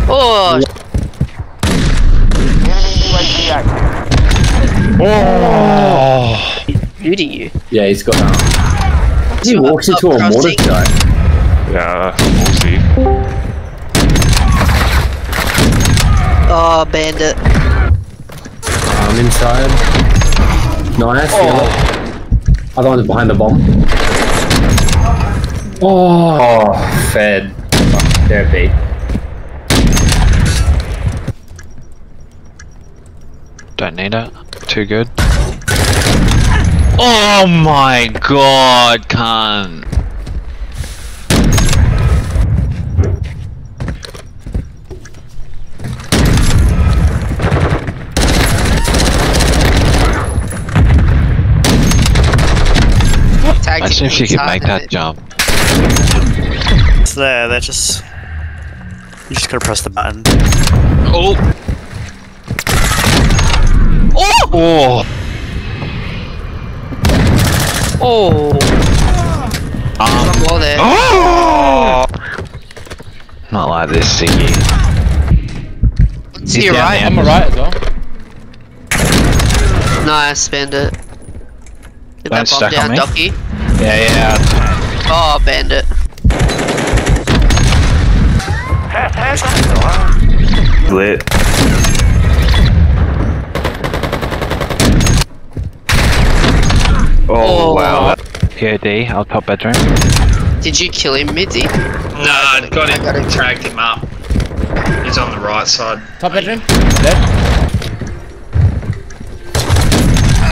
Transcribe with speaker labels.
Speaker 1: Oh!
Speaker 2: Oh!
Speaker 1: He's shooting you.
Speaker 3: Yeah, he's got that. He walks into a mortar guy.
Speaker 2: Yeah, we'll see.
Speaker 1: Oh, bandit.
Speaker 3: I'm inside. Nice. Oh. Other one's behind the bomb. Oh, fed. Fuck, they're beat.
Speaker 4: Don't need it. Too good. Oh my god, cunt. Imagine if you could make that jump.
Speaker 5: It's there, they're just... You just gotta press the button.
Speaker 4: Oh! Oh!
Speaker 1: Oh! Oh! One more there.
Speaker 4: Oh! Not like this, Siggy.
Speaker 1: To your right.
Speaker 6: On my right as well.
Speaker 1: Nice, bandit. Get that bomb
Speaker 4: Don't stack on
Speaker 1: down,
Speaker 4: me.
Speaker 1: Docky.
Speaker 4: Yeah.
Speaker 1: Oh, bandit.
Speaker 2: Lit.
Speaker 1: Oh,
Speaker 2: wow.
Speaker 4: Here, D, I'll top bedroom.
Speaker 1: Did you kill him, Midzy?
Speaker 7: No, I got him, dragged him up. He's on the right side.
Speaker 6: Top bedroom. Dead.